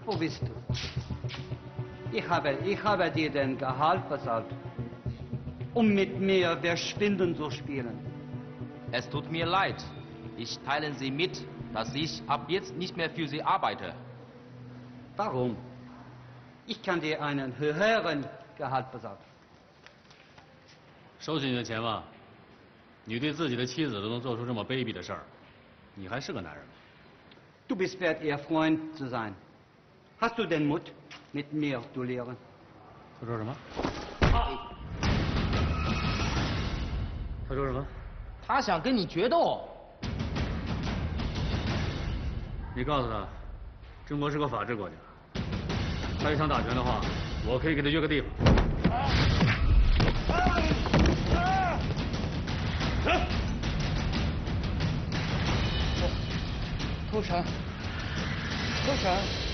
Wo bist du? Ich habe dir den Gehalt bezahlt, um mit mir Verschwinden zu spielen. Es tut mir leid. Ich teile Sie mit, dass ich ab jetzt nicht mehr für Sie arbeite. Warum? Ich kann dir einen höheren Gehalt bezahlen. 收取你的钱吧，你对自己的妻子都能做出这么卑鄙的事儿，你还是个男人吗？ Du bist wert, ihr Freund zu sein. Hast du den Mut, mit mir zu lehren? 他说什么？他说什么？ 他想跟你决斗。 你告诉他，中国是个法治国家，他要想打拳的话，我可以给他约个地方。 偷拳，偷拳。